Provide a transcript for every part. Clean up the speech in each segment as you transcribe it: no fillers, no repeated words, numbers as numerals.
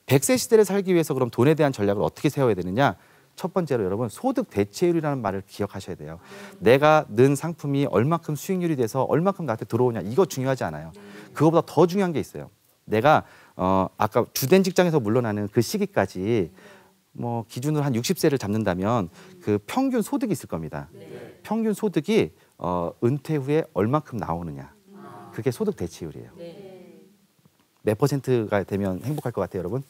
100세 시대를 살기 위해서 그럼 돈에 대한 전략을 어떻게 세워야 되느냐? 첫 번째로 여러분 소득 대체율이라는 말을 기억하셔야 돼요. 내가 는 상품이 얼마큼 수익률이 돼서 얼마큼 나한테 들어오냐 이거 중요하지 않아요. 그거보다 더 중요한 게 있어요. 내가 아까 주된 직장에서 물러나는 그 시기까지 뭐 기준으로 한 60세를 잡는다면 그 평균 소득이 있을 겁니다. 평균 소득이 은퇴 후에 얼마큼 나오느냐. 그게 소득 대체율이에요. 몇 퍼센트가 되면 행복할 것 같아요, 여러분?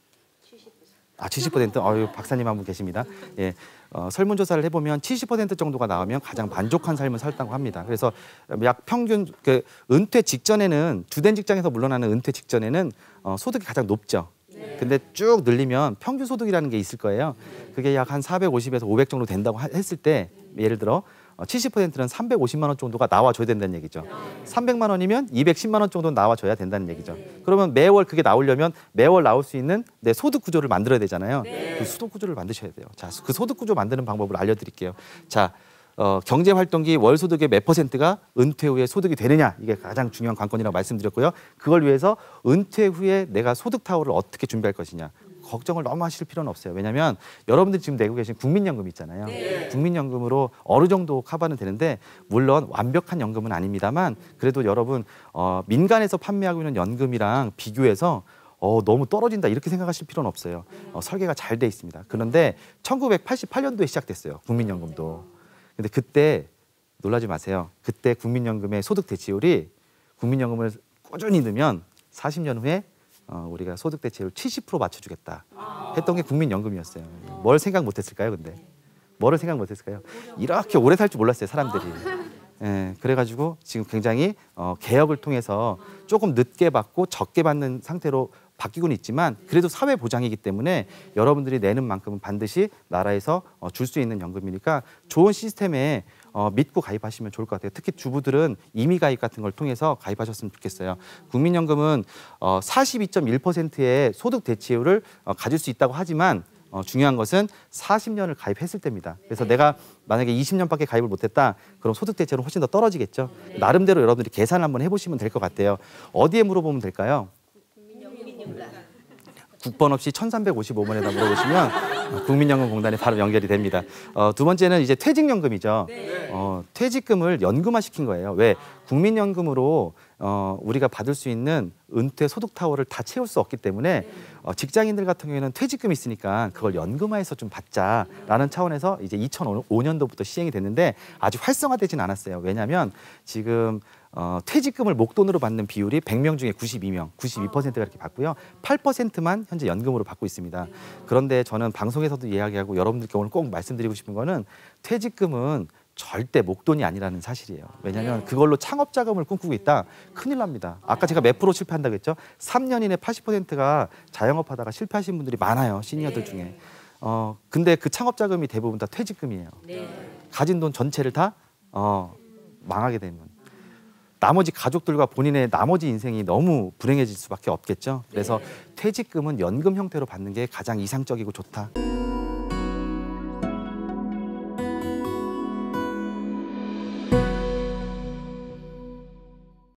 70%? 아유, 박사님 한 분 계십니다. 예, 설문조사를 해보면 70% 정도가 나오면 가장 만족한 삶을 살다고 합니다. 그래서 약 평균 그 은퇴 직전에는 주된 직장에서 물러나는 은퇴 직전에는 소득이 가장 높죠. 근데 쭉 늘리면 평균 소득이라는 게 있을 거예요. 그게 약 한 450에서 500 정도 된다고 했을 때 예를 들어 70%는 350만 원 정도가 나와줘야 된다는 얘기죠. 300만 원이면 210만 원 정도는 나와줘야 된다는 얘기죠. 그러면 매월 그게 나오려면 매월 나올 수 있는 내 소득 구조를 만들어야 되잖아요. 그 소득 구조를 만드셔야 돼요. 자, 그 소득 구조 만드는 방법을 알려드릴게요. 자, 경제활동기 월 소득의 몇 퍼센트가 은퇴 후에 소득이 되느냐 이게 가장 중요한 관건이라고 말씀드렸고요. 그걸 위해서 은퇴 후에 내가 소득 타워를 어떻게 준비할 것이냐. 걱정을 너무 하실 필요는 없어요. 왜냐하면 여러분들이 지금 내고 계신 국민연금 있잖아요. 국민연금으로 어느 정도 커버는 되는데 물론 완벽한 연금은 아닙니다만 그래도 여러분 민간에서 판매하고 있는 연금이랑 비교해서 너무 떨어진다 이렇게 생각하실 필요는 없어요. 설계가 잘 돼 있습니다. 그런데 1988년도에 시작됐어요. 국민연금도. 근데 그때 놀라지 마세요. 그때 국민연금의 소득 대체율이 국민연금을 꾸준히 넣으면 40년 후에 우리가 소득 대체율 70% 맞춰주겠다 했던 게 국민연금이었어요. 뭘 생각 못했을까요, 근데? 뭐를 생각 못했을까요? 이렇게 오래 살 줄 몰랐어요, 사람들이. 예, 그래가지고 지금 굉장히 개혁을 통해서 조금 늦게 받고 적게 받는 상태로 바뀌고는 있지만 그래도 사회 보장이기 때문에 여러분들이 내는 만큼은 반드시 나라에서 줄 수 있는 연금이니까 좋은 시스템에 믿고 가입하시면 좋을 것 같아요. 특히 주부들은 임의 가입 같은 걸 통해서 가입하셨으면 좋겠어요. 국민연금은 42.1%의 소득 대체율을 가질 수 있다고 하지만 중요한 것은 40년을 가입했을 때입니다. 그래서 내가 만약에 20년밖에 가입을 못했다. 그럼 소득 대체율은 훨씬 더 떨어지겠죠. 나름대로 여러분들이 계산을 한번 해보시면 될 것 같아요. 어디에 물어보면 될까요? 국번 없이 1355번에다 물어보시면 국민연금공단에 바로 연결이 됩니다. 두 번째는 이제 퇴직연금이죠. 퇴직금을 연금화 시킨 거예요. 왜? 국민연금으로 우리가 받을 수 있는 은퇴 소득 타워를 다 채울 수 없기 때문에 직장인들 같은 경우에는 퇴직금이 있으니까 그걸 연금화해서 좀 받자라는 차원에서 이제 2005년도부터 시행이 됐는데 아직 활성화되진 않았어요. 왜냐하면 지금 퇴직금을 목돈으로 받는 비율이 100명 중에 92명, 92%가 이렇게 받고요. 8%만 현재 연금으로 받고 있습니다. 그런데 저는 방송에서도 이야기하고 여러분들께 오늘 꼭 말씀드리고 싶은 거는 퇴직금은 절대 목돈이 아니라는 사실이에요. 왜냐하면 그걸로 창업 자금을 꿈꾸고 있다. 큰일 납니다. 아까 제가 몇 프로 실패한다고 했죠? 3년 이내 80%가 자영업하다가 실패하신 분들이 많아요. 시니어들 중에. 근데 그 창업 자금이 대부분 다 퇴직금이에요. 가진 돈 전체를 다 망하게 되면. 나머지 가족들과 본인의 나머지 인생이 너무 불행해질 수밖에 없겠죠. 그래서 퇴직금은 연금 형태로 받는 게 가장 이상적이고 좋다.